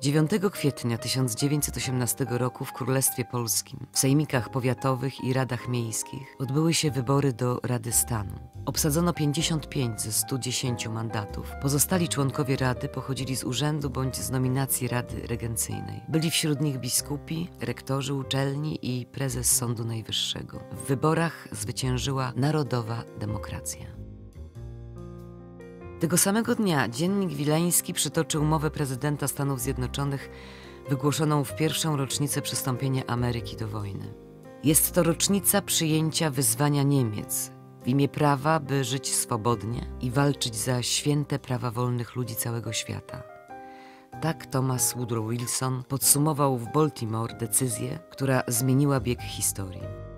9 kwietnia 1918 roku w Królestwie Polskim, w sejmikach powiatowych i radach miejskich odbyły się wybory do Rady Stanu. Obsadzono 55 ze 110 mandatów. Pozostali członkowie Rady pochodzili z urzędu bądź z nominacji Rady Regencyjnej. Byli wśród nich biskupi, rektorzy uczelni i prezes Sądu Najwyższego. W wyborach zwyciężyła narodowa demokracja. Tego samego dnia Dziennik Wileński przytoczył mowę prezydenta Stanów Zjednoczonych wygłoszoną w pierwszą rocznicę przystąpienia Ameryki do wojny. Jest to rocznica przyjęcia wyzwania Niemiec w imię prawa, by żyć swobodnie i walczyć za święte prawa wolnych ludzi całego świata. Tak Thomas Woodrow Wilson podsumował w Baltimore decyzję, która zmieniła bieg historii.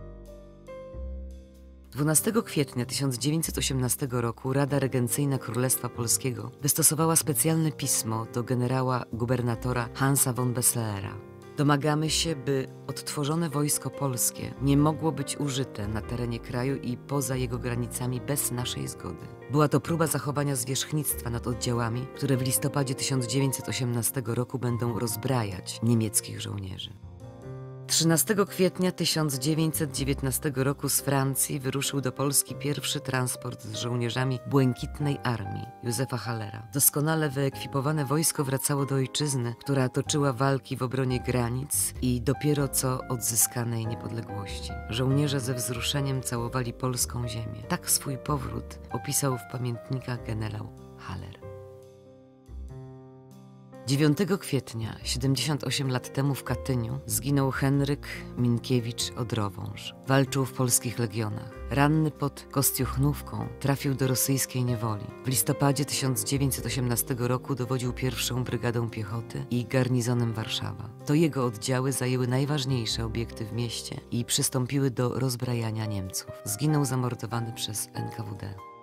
12 kwietnia 1918 roku Rada Regencyjna Królestwa Polskiego wystosowała specjalne pismo do generała gubernatora Hansa von Besselera. Domagamy się, by odtworzone wojsko polskie nie mogło być użyte na terenie kraju i poza jego granicami bez naszej zgody. Była to próba zachowania zwierzchnictwa nad oddziałami, które w listopadzie 1918 roku będą rozbrajać niemieckich żołnierzy. 13 kwietnia 1919 roku z Francji wyruszył do Polski pierwszy transport z żołnierzami Błękitnej Armii Józefa Hallera. Doskonale wyekwipowane wojsko wracało do ojczyzny, która toczyła walki w obronie granic i dopiero co odzyskanej niepodległości. Żołnierze ze wzruszeniem całowali polską ziemię. Tak swój powrót opisał w pamiętnikach generał Haller. 9 kwietnia, 78 lat temu w Katyniu, zginął Henryk Minkiewicz-Odrowąż. Walczył w polskich legionach. Ranny pod Kostiuchnówką trafił do rosyjskiej niewoli. W listopadzie 1918 roku dowodził pierwszą brygadą piechoty i garnizonem Warszawa. To jego oddziały zajęły najważniejsze obiekty w mieście i przystąpiły do rozbrajania Niemców. Zginął zamordowany przez NKWD.